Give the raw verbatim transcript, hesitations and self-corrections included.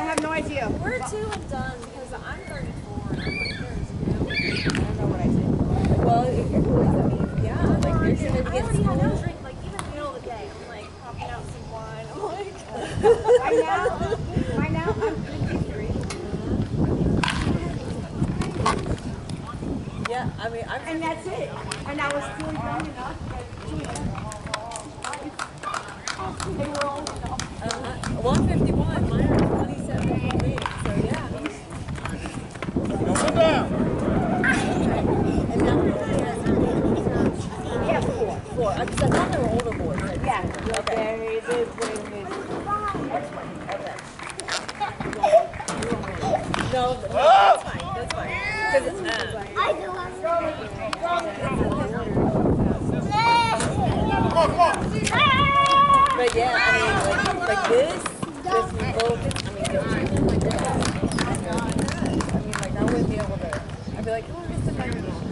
have no idea. We're two and done because I'm thirty-four and I'm like, there's no, I don't know what I say. Well, everyone's, I mean, yeah, like you're going to get I school. already drink, like even in the middle of the day, I'm like popping out some wine. I'm like, Right now, right now, I'm fifty-three. Yeah, I mean, I'm. And that's it. And I was still young enough that they were old enough. Uh-huh. Well, I'm fifty-one. Mine are twenty-seven for me. So, yeah. Sit down. And now we're looking at Yeah, four. four. I because I thought they were older boys. Like, Yeah. okay. They, they bring me. Okay. No, no, that's fine. That's fine. Because it's uh, Come on, come on. but yeah, I mean, like, like this, this little, I mean, they're treating like this. I mean, like, I wouldn't be able to, I'd be like, oh, I'm just a